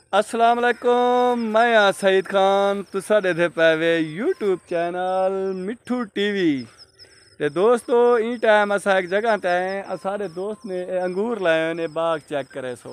अस्सलाम वालेकुम, मैं हाँ सईद खान। तुसा देखे पैवे यूट्यूब चैनल मिठू टीवी। ते दोस्तों ई टाइम असा एक जगह ते आए, सारे दोस्त ने अंगूर लाए ने बाग चेक करे सो।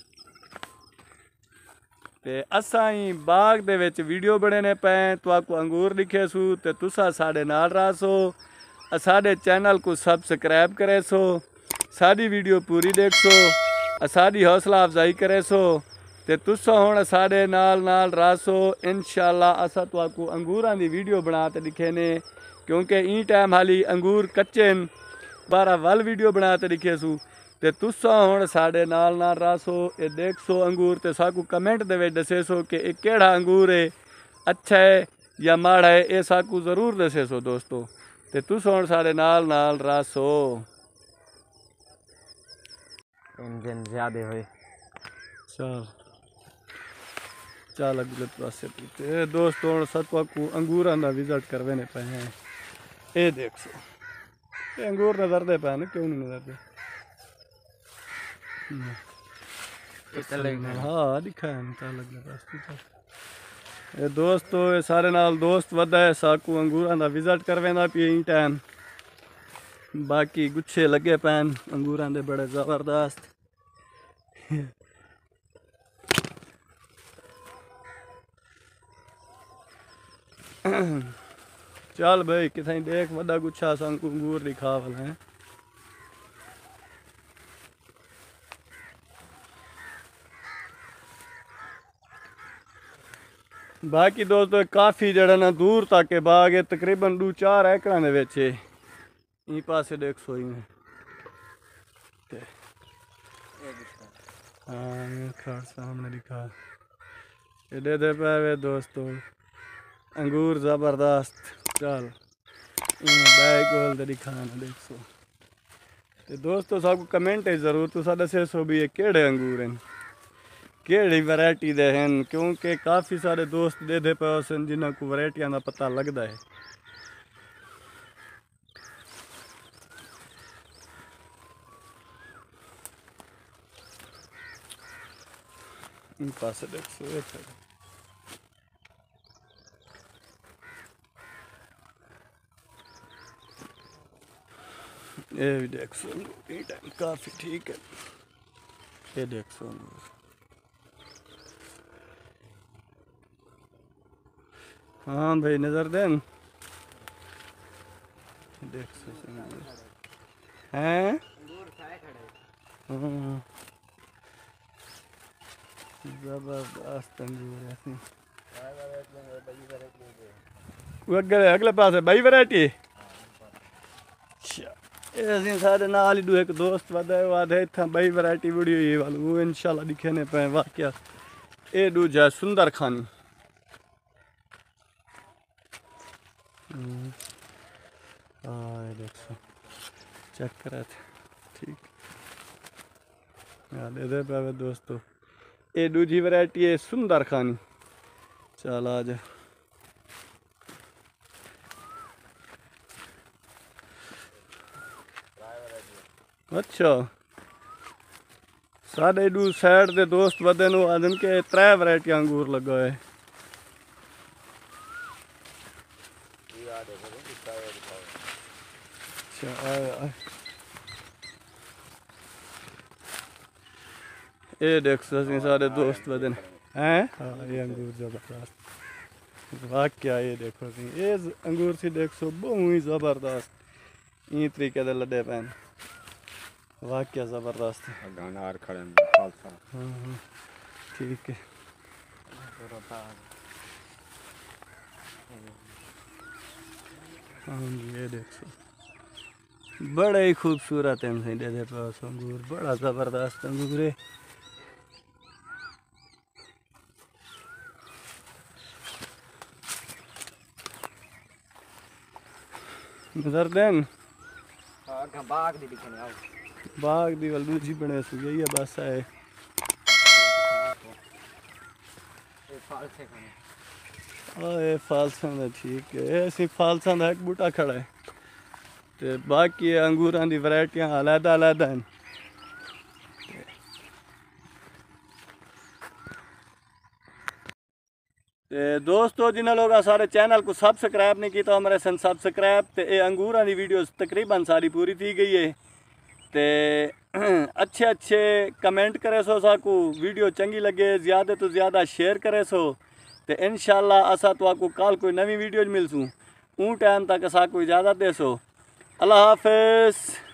ते असा ही बाग दे विच वीडियो बनाने पे तो आपको अंगूर दिखे सू ते तुसा साडे नाल रहा सो। साडे चैनल को सब्सक्राइब करे सो, साडी वीडियो पूरी देख सो, साडी हौसला अफजाई करे सो। ते तुसा हुण साडे नाल नाल रासो। इंशाअल्लाह असा तुहाकू अंगूरां दी वीडियो बना ते दिखे ने, क्योंकि ई टाइम हाली अंगूर कच्चे न। बारा वल वीडियो बना ते दिखे सू। ते तुसा हुण साडे नाल नाल रासो, ये देख सो अंगूर ते साकू कमेंट दे विच दसे सो कि ये केड़ा अंगूर है, अच्छा है या माड़ा है, ये साकू जरूर दसे सो दोस्तों। ते तुसा हुण साडे नाल नाल रासो। इंजन ज्यादा हुए चल चल अगले पासे पूछते दोस्तों। हुण सतवाकू अंगूरां दा विजिट करवाने पे हैं। ये देख सो, ये अंगूर नजरदे पे ना, क्यों नहीं नजरदे? हाँ दिखा है चल अगले पासे चल। ये दोस्तों ये सारे नाल दोस्त वदा है, साकू अंगूरां दा विजिट करवाना पी ई टाइम। बाकी गुच्छे लगे पैन अंगूरां दे बड़े जबरदस्त। चल भाई किथे देख वड्डा गुच्छा संग अंगूर दिखा वाला है। बाकी दोस्तों काफ़ी जड़ा ना दूर तक के बाग है, तकरीबन 2-4 एकड़ दे विच है। ई पासे देख सो ही हाँ खड़ सामने दिखा। ये दे दे पे दोस्तों अंगूर ज़बरदस्त। चल बैग गोल दे दिखाना देख सो। ते दोस्तों सबको कमेंट है ज़रूर तुसा दसे सो भी ये केड़े अंगूर हैं, केड़ी वैरायटी दे हैं, क्योंकि काफ़ी सारे दोस्त दे दे पे सन जिन्हों को वैरायटियां का पता लगता है। इन पास देख सो ये भी देख सो टाइम काफ़ी ठीक है। ये देख सो हाँ भाई नजर देन देख सो हैं जबरदस्त अंगूर है। अगले अगले पास है बई वैरायटी। अच्छा सारे नाल ही एक दोस्त वादे इतना बई वैरायटी वीडियो ये वाली वो इंशाल्लाह दिखे ने पे वाकया। ये दूजा सुंदर खानी हाँ देखो चेक करा थे ठीक दे दे पे दोस्तों। ये दूजी वैरायटी है सुंदर खानी। चल आ जा अच्छा साढ़े दू साइड के दोस्त बदे नु आदन के 3 वैरायटी अंगूर लगा है। अच्छा ये देख सो सारे दोस्त बदे हैं। हाँ ये अंगूर जबरदस्त वाकया। ये देखो ये अंगूर सी देख सो बहुत ही जबरदस्त ई तरीके दे लदे पैन वाकया जबरदस्त गानार खड़े हाँ ठीक है। हाँ जी ये देख सो बड़े ही खूबसूरत है सही दे पास अंगूर बड़ा जबरदस्त अंगूर है। नजर देन बाग दी दिखने आओ बाग दी वाल दूजी बने सु यही है बस है। ये फालसा दा ठीक है। ऐसी फालसा दा एक बूटा खड़ा है ते बाकी अंगूरां दी वैरायटियां अलग अलग हैं। ਤੇ ਦੋਸਤੋ ਜਿਨ੍ਹਾਂ ਲੋਕਾਂ ਸਾਡੇ ਚੈਨਲ को सब्सक्राइब नहीं किया हमारे सन सब्सक्राइब ਤੇ ਇਹ ਅੰਗੂਰਾਂ ਦੀ ਵੀਡੀਓਜ਼ ਤਕਰੀਬਨ ਸਾਰੀ पूरी थी गई है ਤੇ अच्छे कमेंट करे सो साकू वीडियो चंगी लगे ज़्यादा तो ज़्यादा शेयर करे सो तो इंशाल्लाह असा तो आपको कल कोई नवी वीडियो मिलसूँ टाइम तक साकू इजाज़त दे सो अल्लाह हाफिज़।